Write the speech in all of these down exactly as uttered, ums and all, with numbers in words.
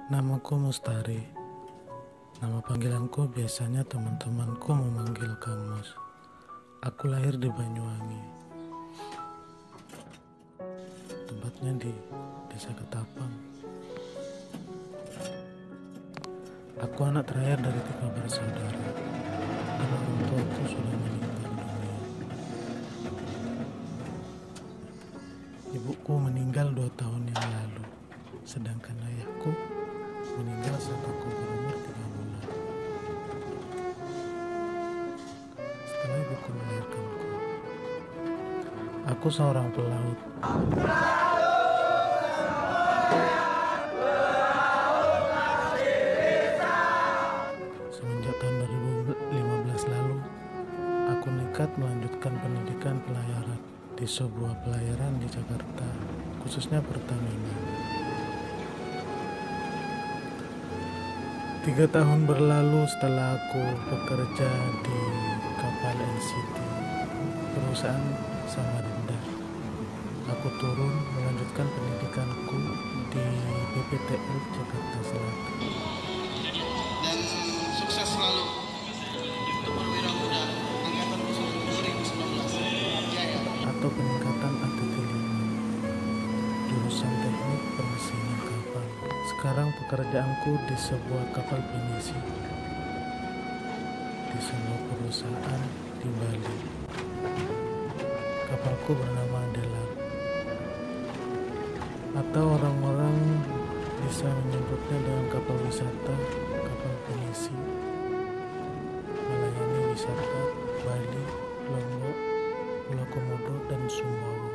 Namaku Mustari. Nama panggilanku biasanya teman-temanku memanggil Kamus. Aku lahir di Banyuwangi, tempatnya di Desa Ketapang. Aku anak terakhir dari tiga bersaudara, dan orang tuaku sudah meninggal dunia. Ibuku meninggal dua tahun yang lalu, sedangkan ayahku meninggal saat aku berumur tiga bulan. Setelah ibuku melahirkanku, aku seorang pelaut. Semenjak tahun dua ribu lima belas lalu, aku nekat melanjutkan pendidikan pelayaran di sebuah pelayaran di Jakarta, khususnya Pertamina. Tiga tahun berlalu setelah aku bekerja di kapal N C T, perusahaan Samarinda. Aku turun melanjutkan pendidikanku di B P T L Jakarta Selatan. Dan sukses selalu untuk perwira muda angkatan dua ribu sembilan belas. Jaya. Atau peningkatan A T T lima, jurusan teknik pemesinan kapal. Sekarang pekerjaanku di sebuah kapal pinisi di sebuah perusahaan di Bali. Kapalku bernama Adelar, atau orang-orang bisa menyebutnya dengan kapal wisata, kapal pinisi, melayani wisata Bali, Lombok, Pulau Komodo, dan Sumbawa.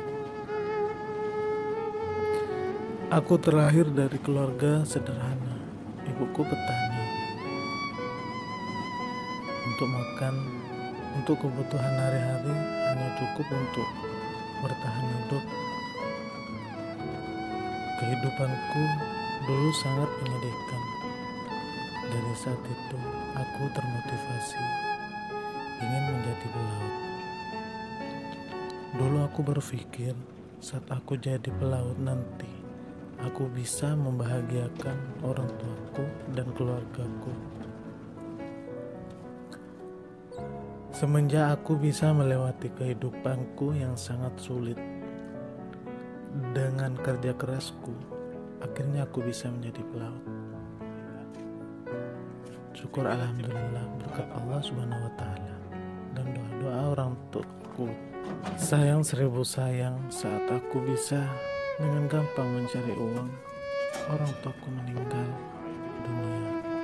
Aku terlahir dari keluarga sederhana. Ibuku petani. Untuk makan, untuk kebutuhan hari-hari hanya cukup untuk bertahan hidup. Kehidupanku dulu sangat menyedihkan. Dari saat itu, aku termotivasi ingin menjadi pelaut. Dulu aku berpikir, saat aku jadi pelaut nanti, aku bisa membahagiakan orang tuaku dan keluargaku. Semenjak aku bisa melewati kehidupanku yang sangat sulit dengan kerja kerasku, akhirnya aku bisa menjadi pelaut. Syukur alhamdulillah berkat Allah Subhanahu wa taala dan doa-doa orang tuaku. Sayang seribu sayang saat aku bisa dengan gampang mencari uang, orang tuaku meninggal dunia.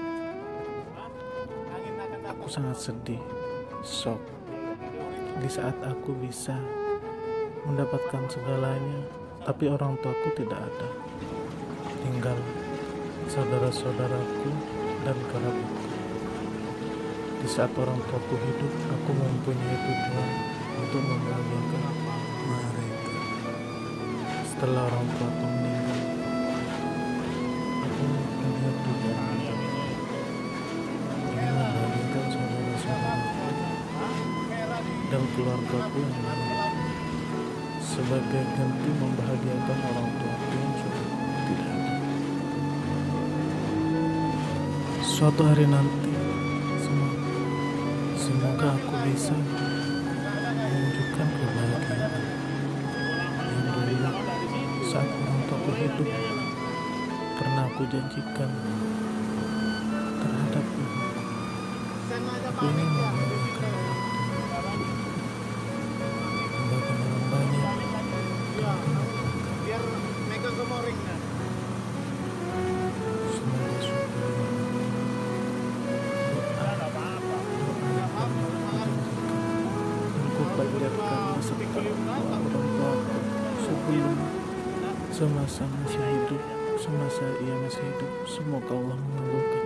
Aku sangat sedih, shock. Di saat aku bisa mendapatkan segalanya, tapi orang tuaku tidak ada. Tinggal saudara-saudaraku dan kerabatku. Di saat orang tuaku hidup, aku mempunyai tujuan untuk membahagiakan mereka. Setelah orang tuaku meninggal, aku mempunyai tujuan untuk ingin membahagiakan saudara-saudaraku dan keluargaku yang lain, sebagai ganti membahagiakan orang tuaku yang sudah tidak ada. Suatu hari nanti, semoga, semoga aku bisa menunjukkan kebahagiaan yang dulu saat orang tuaku hidup pernah aku janjikan terhadap ibu. Aku ingin membahagiakan membagikan orang banyak dan Biar megang ke moring. semoga syukur aku panjatkan beserta orang tuaku sebelum semasa masih hidup, semasa ia masih hidup. Semoga Allah mengabulkan.